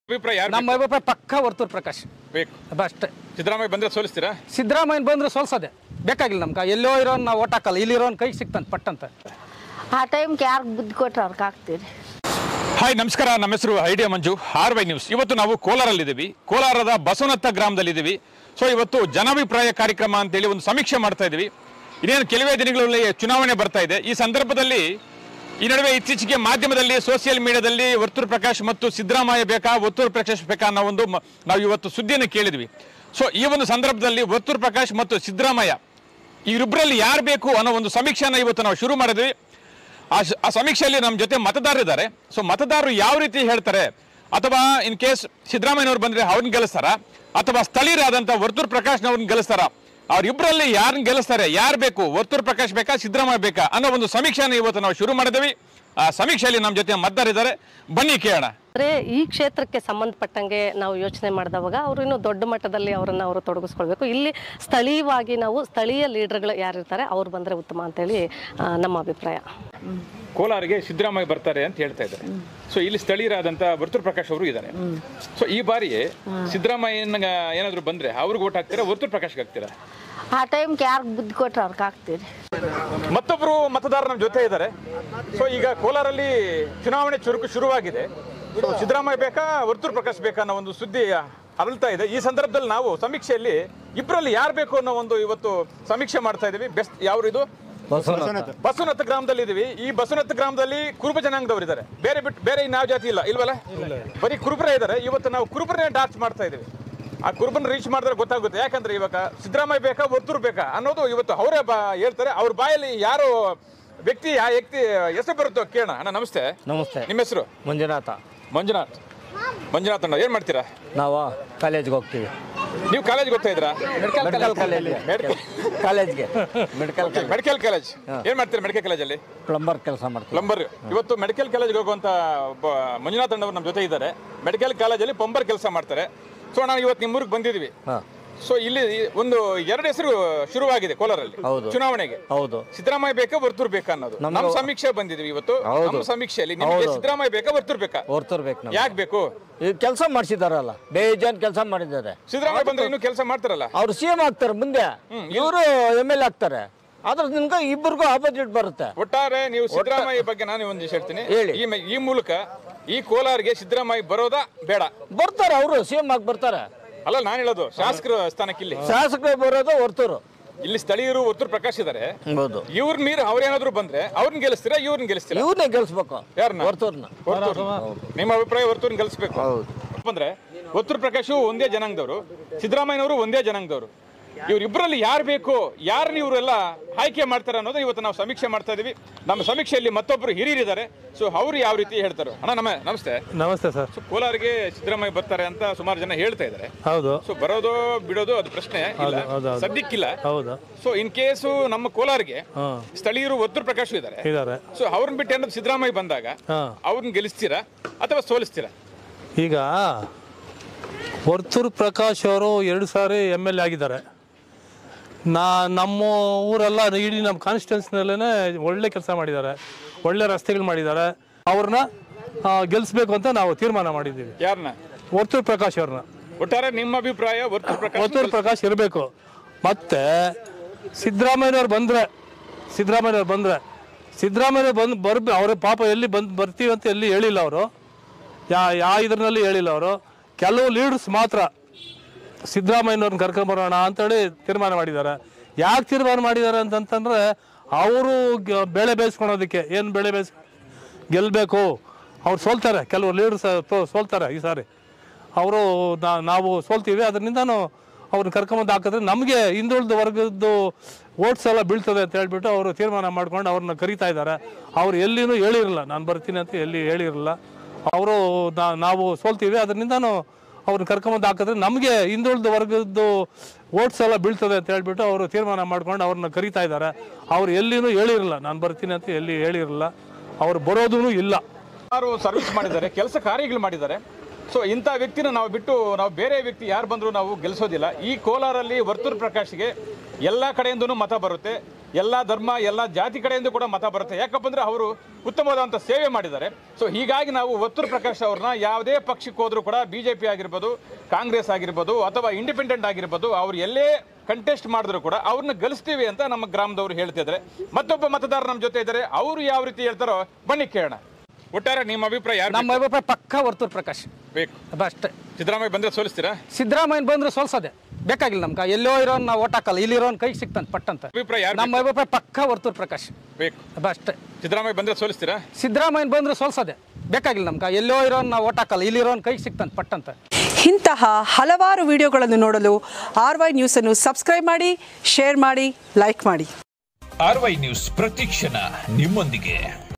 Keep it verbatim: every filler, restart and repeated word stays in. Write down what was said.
ಅಭಿಪ್ರಾಯ ನಮ್ಮ ಅಭಿಪ್ರಾಯ ಪಕ್ಕ ವರ್ತೂರ್ ಪ್ರಕಾಶ್ ಬೇಕು ಅಷ್ಟೇ. ಸಿದ್ದರಾಮಯ್ಯ ಬಂದ್ರೆ ಸೋಲಿಸ್ತೀರಾ? ಸಿದ್ದರಾಮಯ್ಯ ಬಂದ್ರೆ ಸೋಲ್ಸೋದೆ ಬೇಕಾಗಿಲ್ಲ ನಮ್ಗೆ. ಎಲ್ಲೋ ಇರೋನ್ ನಾವು ಓಟ್ ಹಾಕಲ್ಲ, ಇಲ್ಲಿರೋನ್ ಕೈಗೆ ಸಿಗ್ತಾನೆ ಪಟ್ಟಂತ. ಆ ಟೈಮ್ಗೆ ಯಾರು ಬುದ್ಧಿ ಕೊಟ್ಟರೆ ಅವ್ರಿಗೆ ಹಾಕ್ತೀರಿ. ಹಾಯ್ ನಮಸ್ಕಾರ, ನಮ್ಮ ಹೆಸರು idea Manju, R Y news. ಇವತ್ತು ನಾವು ಕೋಲಾರಲ್ಲಿದ್ದೀವಿ, ಕೋಲಾರದ ಬಸವನತ್ತ ಗ್ರಾಮದಲ್ಲಿದ್ದೀವಿ. ಸೊ ಇವತ್ತು ಜನಾಭಿಪ್ರಾಯ ಕಾರ್ಯಕ್ರಮ ಅಂತೇಳಿ ಒಂದು ಸಮೀಕ್ಷೆ ಮಾಡ್ತಾ ಇದ್ದೀವಿ. ಇನ್ನೇನು ಕೆಲವೇ ದಿನಗಳಲ್ಲಿ ಚುನಾವಣೆ ಬರ್ತಾ ಇದೆ. ಈ ಸಂದರ್ಭದಲ್ಲಿ ಈ ನಡುವೆ ಇತ್ತೀಚೆಗೆ ಮಾಧ್ಯಮದಲ್ಲಿ ಸೋಷಿಯಲ್ ಮೀಡಿಯಾದಲ್ಲಿ ವರ್ತೂರ್ ಪ್ರಕಾಶ್ ಮತ್ತು ಸಿದ್ದರಾಮಯ್ಯ ಬೇಕಾ ವರ್ತೂರ್ ಪ್ರಕಾಶ್ ಬೇಕಾ ಅನ್ನೋ ಒಂದು ನಾವು ಇವತ್ತು ಸುದ್ದಿಯನ್ನು ಕೇಳಿದ್ವಿ. ಸೊ ಈ ಒಂದು ಸಂದರ್ಭದಲ್ಲಿ ವರ್ತೂರ್ ಪ್ರಕಾಶ್ ಮತ್ತು ಸಿದ್ದರಾಮಯ್ಯ ಇವರಿಬ್ಬರಲ್ಲಿ ಯಾರು ಬೇಕು ಅನ್ನೋ ಒಂದು ಸಮೀಕ್ಷೆನ ಇವತ್ತು ನಾವು ಶುರು ಮಾಡಿದ್ವಿ. ಆ ಆ ಸಮೀಕ್ಷೆಯಲ್ಲಿ ನಮ್ಮ ಜೊತೆ ಮತದಾರರಿದ್ದಾರೆ. ಸೊ ಮತದಾರರು ಯಾವ ರೀತಿ ಹೇಳ್ತಾರೆ, ಅಥವಾ ಇನ್ ಕೇಸ್ ಸಿದ್ದರಾಮಯ್ಯನವ್ರು ಬಂದರೆ ಅವ್ರನ್ನ ಗೆಲ್ಲಿಸ್ತಾರ, ಅಥವಾ ಸ್ಥಳೀಯರಾದಂಥ ವರ್ತೂರ್ ಪ್ರಕಾಶ್ನವ್ರನ್ನ ಗೆಲ್ಲಿಸ್ತಾರ, ಅವರಿಬ್ಬರಲ್ಲಿ ಯಾರನ್ನ ಗೆಲ್ಲಿಸ್ತಾರೆ, ಯಾರು ಬೇಕು, ವರ್ತೂರ್ ಪ್ರಕಾಶ್ ಬೇಕಾ ಸಿದ್ದರಾಮಯ್ಯ ಬೇಕಾ ಅನ್ನೋ ಒಂದು ಸಮೀಕ್ಷೆನ ಇವತ್ತು ನಾವು ಶುರು ಮಾಡಿದ್ವಿ. ಆ ಸಮೀಕ್ಷೆಯಲ್ಲಿ ನಮ್ಮ ಜೊತೆ ಮತದಾರರಿದ್ದಾರೆ, ಬನ್ನಿ ಕೇಳೋಣ. ಅಂದರೆ ಈ ಕ್ಷೇತ್ರಕ್ಕೆ ಸಂಬಂಧಪಟ್ಟಂಗೆ ನಾವು ಯೋಚನೆ ಮಾಡಿದವಾಗ ಅವರು ಇನ್ನೂ ದೊಡ್ಡ ಮಟ್ಟದಲ್ಲಿ ಅವರನ್ನು ಅವರು ತೊಡಗಿಸ್ಕೊಳ್ಬೇಕು. ಇಲ್ಲಿ ಸ್ಥಳೀಯವಾಗಿ ನಾವು ಸ್ಥಳೀಯ ಲೀಡರ್ಗಳು ಯಾರಿರ್ತಾರೆ ಅವ್ರು ಬಂದರೆ ಉತ್ತಮ ಅಂತೇಳಿ ನಮ್ಮ ಅಭಿಪ್ರಾಯ. ಕೋಲಾರಿಗೆ ಸಿದ್ದರಾಮಯ್ಯ ಬರ್ತಾರೆ ಅಂತ ಹೇಳ್ತಾ ಇದ್ದಾರೆ. ಸೊ ಇಲ್ಲಿ ಸ್ಥಳೀಯರಾದಂಥ ವರ್ತೂರ್ ಪ್ರಕಾಶ್ ಅವರು ಇದ್ದಾರೆ. ಸೊ ಈ ಬಾರಿ ಸಿದ್ದರಾಮಯ್ಯನ ಏನಾದರೂ ಬಂದರೆ ಅವ್ರಿಗೆ ಓಟ್ ಹಾಕ್ತೀರಾ, ವರ್ತೂರ್ ಪ್ರಕಾಶ್ಗೆ ಹಾಕ್ತೀರಾ? ಆ ಟೈಮ್ಗೆ ಯಾರು ಬುದ್ಧಿ ಕೊಟ್ಟರೆ ಅವ್ರಿಗೆ ಹಾಕ್ತೀರಿ. ಮತ್ತೊಬ್ಬರು ಮತದಾರರ ನಮ್ಮ ಜೊತೆ ಇದ್ದಾರೆ. ಸೊ ಈಗ ಕೋಲಾರಲ್ಲಿ ಚುನಾವಣೆ ಚುರುಕು ಶುರುವಾಗಿದೆ. ಸೊ ಸಿದ್ದರಾಮಯ್ಯ ಬೇಕಾ ವರ್ತೂರ್ ಪ್ರಕಾಶ್ ಬೇಕಾ ಅನ್ನೋ ಒಂದು ಸುದ್ದಿ ಅರಳ್ತಾ ಇದೆ. ಈ ಸಂದರ್ಭದಲ್ಲಿ ನಾವು ಸಮೀಕ್ಷೆಯಲ್ಲಿ ಇಬ್ಬರಲ್ಲಿ ಯಾರು ಬೇಕು ಅನ್ನೋ ಒಂದು ಇವತ್ತು ಸಮೀಕ್ಷೆ ಮಾಡ್ತಾ ಇದ್ದೀವಿ. ಬೆಸ್ಟ್ ಯಾವ್ದು ಇದು? ಬಸವನತ್ತ ಗ್ರಾಮದಲ್ಲಿ ಇದೀವಿ. ಈ ಬಸವನತ್ತ ಗ್ರಾಮದಲ್ಲಿ ಕುರುಬ ಜನಾಂಗದವರು ಇದ್ದಾರೆ, ಬೇರೆ ಬಿಟ್ಟು ಬೇರೆ ಇನ್ಯಾವ ಜಾತಿ ಇಲ್ಲ ಇಲ್ವಲ್ಲ, ಬರೀ ಕುರುಬರೇ ಇದ್ದಾರೆ. ಇವತ್ತು ನಾವು ಕುರುಬರನ್ನೇ ಡಾರ್ಚ್ ಮಾಡ್ತಾ ಇದೀವಿ. ಆ ಕುರುಬನ್ ರೀಚ್ ಮಾಡಿದ್ರೆ ಗೊತ್ತಾಗುತ್ತೆ. ಯಾಕಂದ್ರೆ ಇವಾಗ ಸಿದ್ದರಾಮಯ್ಯ ಬೇಕಾ ವರ್ತೂರ್ ಬೇಕಾ ಅನ್ನೋದು ಇವತ್ತು ಅವರೇ ಬಾ ಹೇಳ್ತಾರೆ. ಅವ್ರ ಬಾಯಲ್ಲಿ ಯಾರು ವ್ಯಕ್ತಿ ಆ ವ್ಯಕ್ತಿ ಹೆಸರು ಬರುತ್ತೋ ಕೇಳೋಣ. ಅಣ್ಣ ನಮಸ್ತೆ. ನಮಸ್ತೆ. ನಿಮ್ಮ ಹೆಸರು? ಮಂಜುನಾಥ. ಮಂಜುನಾಥ್. ಮಂಜುನಾಥ್ ಅಣ್ಣ ಏನ್ ಮಾಡ್ತೀರಾ? ನಾವು ಕಾಲೇಜ್ಗೆ ಹೋಗ್ತೀವಿ. ನೀವು ಕಾಲೇಜ್ಗೆ ಹೋಗ್ತಾ ಇದ್ರಾ? ಮೆಡಿಕಲ್ ಕಾಲೇಜ್ ಕಾಲೇಜ್ಗೆ ಮೆಡಿಕಲ್ ಮೆಡಿಕಲ್ ಕಾಲೇಜ್ ಏನ್ ಮಾಡ್ತೀರಾ? ಮೆಡಿಕಲ್ ಕಾಲೇಜಲ್ಲಿ ಪ್ಲಂಬರ್ ಕೆಲಸ ಮಾಡ್ತೀವಿ. ಪ್ಲಂಬರ್. ಇವತ್ತು ಮೆಡಿಕಲ್ ಕಾಲೇಜ್ಗೆ ಹೋಗುವಂತ ಒಬ್ಬ ಮಂಜುನಾಥ್ ಅಣ್ಣವ್ರು ನಮ್ಮ ಜೊತೆ ಇದ್ದಾರೆ. ಮೆಡಿಕಲ್ ಕಾಲೇಜಲ್ಲಿ ಪ್ಲಂಬರ್ ಕೆಲಸ ಮಾಡ್ತಾರೆ. ಸೊ ನಾವು ಇವತ್ತು ನಿಮ್ಮೂರಿಗೆ ಬಂದಿದ್ವಿ. ಸೊ ಇಲ್ಲಿ ಒಂದು ಎರಡು ಹೆಸರು ಶುರುವಾಗಿದೆ ಕೋಲಾರಲ್ಲಿ ಚುನಾವಣೆಗೆ. ಹೌದು. ಸಿದ್ದರಾಮಯ್ಯ ಬೇಕಾ ವರ್ತೂರ್ ಬೇಕಾ ಅನ್ನೋದು ನಮ್ಮ ಸಮೀಕ್ಷೆ ಬಂದಿದ್ವಿ ಇವತ್ತು. ನಮ್ಮ ಸಮೀಕ್ಷೆಯಲ್ಲಿ ನಿಮಗೆ ಸಿದ್ದರಾಮಯ್ಯ ಬೇಕಾ ವರ್ತೂರ್ ಬೇಕಾ? ವರ್ತೂರ್ ಬೇಕು. ಯಾಕೆ ಬೇಕು? ಈಗ ಕೆಲಸ ಮಾಡಿಸಿದಾರಲ್ಲ, ಬೇಜಾನ್ ಕೆಲಸ ಮಾಡಿದ್ದಾರೆ. ಸಿದ್ದರಾಮಯ್ಯ ಬಂದ್ರೆ ಇನ್ನೂ ಕೆಲಸ ಮಾಡ್ತಾರಲ್ಲ. ಅವ್ರು ಸಿ ಎಂ ಆಗ್ತಾರೆ, ಮುಂದೆ ಇವರು ಎಮ್ ಎಲ್ ಆಗ್ತಾರೆ. ಆದ್ರೆ ನಿಮ್ಗೆ ಇಬ್ಬರಿಗೂ ಆಪೋಸಿಟ್ ಬರುತ್ತೆ. ಒಟ್ಟಾರೆ ನೀವು ಸಿದ್ದರಾಮಯ್ಯ ಬಗ್ಗೆ ನಾನು ಒಂದು ಹೇಳ್ತೀನಿ ಹೇಳಿ. ಈ ಮೂಲಕ ಈ ಕೋಲಾರ್ಗೆ ಸಿದ್ದರಾಮಯ್ಯ ಬರೋದಾ ಬೇಡ? ಬರ್ತಾರೆ, ಅವರು ಸಿ ಎಂ ಆಗಿ ಬರ್ತಾರೆ. ಅಲ್ಲ ನಾನು ಹೇಳೋದು ಶಾಸಕರ ಸ್ಥಾನಕ್ಕೆ. ಇಲ್ಲಿ ಶಾಸಕರು ಬರೋದು ವರ್ತೂರು. ಇಲ್ಲಿ ಸ್ಥಳೀಯರು ವರ್ತೂರ್ ಪ್ರಕಾಶ್ ಇದಾರೆ. ಹೌದು. ಇವ್ರ ಮೀರ್ ಅವ್ರೇನಾದ್ರು ಬಂದ್ರೆ ಅವ್ರನ್ನ ಗೆಲ್ಲಿಸ್ತೀರಾ, ಇವ್ರನ್ನ ಗೆಲ್ಲಿಸ್ತೀರಾ? ಇವ್ರನ್ನೇ ಗೆಲ್ಸ್ಬೇಕು. ಯಾರನ್ನ? ವರ್ತೂರ್ನ. ನಿಮ್ಮ ಅಭಿಪ್ರಾಯ ವರ್ತೂರ್ನ ಗೆಲ್ಲಿಸ್ಬೇಕು ಅಂದ್ರೆ ವರ್ತೂರ್ ಪ್ರಕಾಶ್ ಒಂದೇ ಜನಾಂಗದವರು, ಸಿದ್ದರಾಮಯ್ಯನವರು ಒಂದೇ ಜನಾಂಗದವರು. ಇವರಿಬ್ಬರಲ್ಲಿ ಯಾರು ಬೇಕು, ಯಾರನ್ನ ಇವರೆಲ್ಲ ಆಯ್ಕೆ ಮಾಡ್ತಾರೆ ಅನ್ನೋದು ಇವತ್ತು ನಾವು ಸಮೀಕ್ಷೆ ಮಾಡ್ತಾ ಇದೀವಿ. ನಮ್ಮ ಸಮೀಕ್ಷೆಯಲ್ಲಿ ಮತ್ತೊಬ್ಬರು ಹಿರಿಯರಿದ್ದಾರೆ. ಸೊ ಅವ್ರು ಯಾವ ರೀತಿ ಹೇಳ್ತಾರೆ. ಅಣ್ಣ ನಮ್ಮ ನಮಸ್ತೆ. ನಮಸ್ತೆ ಸರ್. ಸೊ ಕೋಲಾರಿಗೆ ಸಿದ್ದರಾಮಯ್ಯ ಬರ್ತಾರೆ ಅಂತ ಸುಮಾರು ಜನ ಹೇಳ್ತಾ ಇದ್ದಾರೆ. ಹೌದು. ಸೊ ಬರೋದು ಬಿಡೋದು ಅದು ಪ್ರಶ್ನೆ ಇಲ್ಲ, ಸದ್ಯಕ್ಕಿಲ್ಲ. ಹೌದು. ಸೊ ಇನ್ ಕೇಸು ನಮ್ಮ ಕೋಲಾರಿಗೆ ಸ್ಥಳೀಯರು ವರ್ತೂರ್ ಪ್ರಕಾಶ್ ಇದ್ದಾರೆ. ಸೊ ಅವ್ರನ್ನ ಬಿಟ್ಟು ಏನಾದ್ರು ಸಿದ್ದರಾಮಯ್ಯ ಬಂದಾಗ ಅವ್ರನ್ನ ಗೆಲ್ಲಿಸ್ತೀರಾ ಅಥವಾ ಸೋಲಿಸ್ತೀರಾ? ಈಗ ವರ್ತೂರ್ ಪ್ರಕಾಶ್ ಅವರು ಎರಡು ಸಾರಿ ಎಮ್ ಎಲ್ ಎ ಆಗಿದ್ದಾರೆ. ನಾ ನಮ್ಮ ಊರೆಲ್ಲ ಇಡೀ ನಮ್ಮ ಕಾನ್ಸ್ಟಿಟ್ಯೂನ್ಸಿನಲ್ಲೇ ಒಳ್ಳೆ ಕೆಲಸ ಮಾಡಿದ್ದಾರೆ, ಒಳ್ಳೆ ರಸ್ತೆಗಳು ಮಾಡಿದ್ದಾರೆ. ಅವ್ರನ್ನ ಗೆಲ್ಲಿಸ್ಬೇಕು ಅಂತ ನಾವು ತೀರ್ಮಾನ ಮಾಡಿದ್ದೀವಿ. ಯಾರನ್ನ? ವರ್ತೂರ್ ಪ್ರಕಾಶ್ ಅವ್ರನ್ನ. ಒಟ್ಟಾರೆ ನಿಮ್ಮ ಅಭಿಪ್ರಾಯ ವರ್ತೂರ್ ಪ್ರಕಾಶ್ ವರ್ತೂರ್ ಪ್ರಕಾಶ್ ಇರಬೇಕು. ಮತ್ತೆ ಸಿದ್ದರಾಮಯ್ಯನವ್ರು ಬಂದರೆ ಸಿದ್ದರಾಮಯ್ಯವ್ರು ಬಂದರೆ ಸಿದ್ದರಾಮಯ್ಯ ಬಂದು ಬರ್ ಅವ್ರ ಪಾಪ ಎಲ್ಲಿ ಬಂದು ಬರ್ತೀವಿ ಅಂತ ಎಲ್ಲಿ ಹೇಳಿಲ್ಲ ಅವರು. ಯಾ ಯಾವ ಇದರಲ್ಲಿ ಹೇಳಿಲ್ಲ ಅವರು. ಕೆಲವು ಲೀಡರ್ಸ್ ಮಾತ್ರ ಸಿದ್ದರಾಮಯ್ಯನವ್ರನ್ನ ಕರ್ಕೊಂಬರೋಣ ಅಂತೇಳಿ ತೀರ್ಮಾನ ಮಾಡಿದ್ದಾರೆ. ಯಾಕೆ ತೀರ್ಮಾನ ಮಾಡಿದ್ದಾರೆ ಅಂತಂತಂದರೆ ಅವರು ಬೆಳೆ ಬೇಯಿಸ್ಕೊಳೋದಕ್ಕೆ. ಏನು ಬೆಳೆ ಬೇಯಿಸ್ ಗೆಲ್ಲಬೇಕು, ಅವ್ರು ಸೋಲ್ತಾರೆ. ಕೆಲವು ಲೀಡರ್ಸ್ ಸೋಲ್ತಾರೆ ಈ ಸಾರಿ. ಅವರು ನಾವು ಸೋಲ್ತೀವಿ, ಅದರಿಂದನೂ ಅವ್ರನ್ನ ಕರ್ಕೊಂಬಂದು ಹಾಕಿದ್ರೆ ನಮಗೆ ಹಿಂದುಳಿದ ವರ್ಗದ್ದು ಓಟ್ಸ್ ಎಲ್ಲ ಬೀಳ್ತದೆ ಅಂತ ಹೇಳ್ಬಿಟ್ಟು ಅವರು ತೀರ್ಮಾನ ಮಾಡ್ಕೊಂಡು ಅವ್ರನ್ನ ಕರೀತಾ ಇದ್ದಾರೆ. ಅವ್ರು ಎಲ್ಲಿನೂ ಹೇಳಿರಲ್ಲ ನಾನು ಬರ್ತೀನಿ ಅಂತ, ಎಲ್ಲಿ ಹೇಳಿರಲ್ಲ. ಅವರು ನಾವು ಸೋಲ್ತೀವಿ, ಅದರಿಂದನೂ ಅವ್ರನ್ನ ಕರ್ಕೊಂಬಂದು ಹಾಕಿದ್ರೆ ನಮಗೆ ಹಿಂದುಳಿದ ವರ್ಗದ್ದು ಓಟ್ಸ್ ಎಲ್ಲ ಬೀಳ್ತದೆ ಅಂತ ಹೇಳ್ಬಿಟ್ಟು ಅವರು ತೀರ್ಮಾನ ಮಾಡ್ಕೊಂಡು ಅವ್ರನ್ನ ಕರೀತಾ ಇದ್ದಾರೆ. ಅವ್ರು ಎಲ್ಲಿನೂ ಹೇಳಿರಲ್ಲ ನಾನು ಬರ್ತೀನಿ ಅಂತ, ಎಲ್ಲಿ ಹೇಳಿರಲ್ಲ. ಅವ್ರು ಬರೋದೂ ಇಲ್ಲ. ಯಾರು ಸರ್ವಿಸ್ ಮಾಡಿದ್ದಾರೆ, ಕೆಲಸ ಕಾರ್ಯಗಳು ಮಾಡಿದ್ದಾರೆ. ಸೊ ಇಂಥ ವ್ಯಕ್ತಿನ ನಾವು ಬಿಟ್ಟು ನಾವು ಬೇರೆ ವ್ಯಕ್ತಿ ಯಾರು ಬಂದರೂ ನಾವು ಗೆಲ್ಲಿಸೋದಿಲ್ಲ. ಈ ಕೋಲಾರಲ್ಲಿ ವರ್ತೂರ್ ಪ್ರಕಾಶ್ಗೆ ಎಲ್ಲ ಕಡೆಯಿಂದನೂ ಮತ ಬರುತ್ತೆ. ಎಲ್ಲ ಧರ್ಮ ಎಲ್ಲ ಜಾತಿ ಕಡೆಯಿಂದ ಕೂಡ ಮತ ಬರುತ್ತೆ. ಯಾಕಪ್ಪ ಅಂದರೆ ಅವರು ಉತ್ತಮವಾದಂಥ ಸೇವೆ ಮಾಡಿದ್ದಾರೆ. ಸೊ ಹೀಗಾಗಿ ನಾವು ವರ್ತೂರು ಪ್ರಕಾಶ್ ಅವ್ರನ್ನ ಯಾವುದೇ ಪಕ್ಷಕ್ಕೆ ಹೋದರೂ ಕೂಡ ಬಿ ಜೆ ಪಿ ಆಗಿರ್ಬೋದು, ಕಾಂಗ್ರೆಸ್ ಆಗಿರ್ಬೋದು ಅಥವಾ ಇಂಡಿಪೆಂಡೆಂಟ್ ಆಗಿರ್ಬೋದು, ಅವ್ರು ಎಲ್ಲೇ ಕಂಟೆಸ್ಟ್ ಮಾಡಿದ್ರು ಕೂಡ ಅವ್ರನ್ನ ಗೆಲ್ಲಿಸ್ತೀವಿ ಅಂತ ನಮ್ಮ ಗ್ರಾಮದವರು ಹೇಳ್ತಿದ್ದಾರೆ. ಮತ್ತೊಬ್ಬ ಮತದಾರ ನಮ್ಮ ಜೊತೆ ಇದ್ದಾರೆ, ಅವರು ಯಾವ ರೀತಿ ಹೇಳ್ತಾರೋ ಬನ್ನಿ ಕೇಳೋಣ. ಒಟ್ಟಾರೆ ನಿಮ್ಮ ಅಭಿಪ್ರಾಯ ಯಾರು? ನಮ್ಮ ಅಭಿಪ್ರಾಯ ಪಕ್ಕ ವರ್ತೂರು ಪ್ರಕಾಶ್ ಬೇಕು ಅಷ್ಟೇ. ಸಿದ್ದರಾಮಯ್ಯ ಬಂದರೆ ಸೋಲಿಸ್ತೀರಾ? ಸಿದ್ದರಾಮಯ್ಯ ಬಂದ್ರೆ ಸೋಲ್ಸೋದೆ, ಬೇಕಾಗಿಲ್ಲ ನಮ್ಗೆ. ಎಲ್ಲೋ ಇರೋನ್ ನಾವು ಓಟ್ ಹಾಕಲ್ಲ, ಇಲ್ಲಿರೋನ್ ಕೈ ಸಿಕ್ತಾನೆ ಪಟ್ಟಂತ. ಅಭಿಪ್ರಾಯ ಯಾರು? ನಮ್ಮ ಅಭಿಪ್ರಾಯ ಪಕ್ಕ ವರ್ತೂರು ಪ್ರಕಾಶ್ ಬೇಕು ಅಷ್ಟೇ. ಸಿದ್ದರಾಮಯ್ಯ ಬಂದರೆ ಸೋಲಿಸ್ತೀರಾ? ಸಿದ್ದರಾಮಯ್ಯ ಬಂದ್ರೆ ಸೋಲ್ಸೋದೆ, ಬೇಕಾಗಿಲ್ಲ ನಮ್ಗೆ. ಎಲ್ಲೋ ಇರೋನ್ ನಾವು ಓಟ್ ಹಾಕಲ್ಲ, ಇಲ್ಲಿರೋನ್ ಕೈ ಸಿಕ್ತಾನೆ ಪಟ್ಟಂತ. ಇಂತಹ ಹಲವಾರು ವಿಡಿಯೋಗಳನ್ನು ನೋಡಲು ಆರ್ ವೈ ನ್ಯೂಸನ್ನು ಸಬ್ಸ್ಕ್ರೈಬ್ ಮಾಡಿ, ಶೇರ್ ಮಾಡಿ, ಲೈಕ್ ಮಾಡಿ. ಆರ್ ವೈ ನ್ಯೂಸ್ ಪ್ರತಿಕ್ಷಣ ನಿಮ್ಮೊಂದಿಗೆ.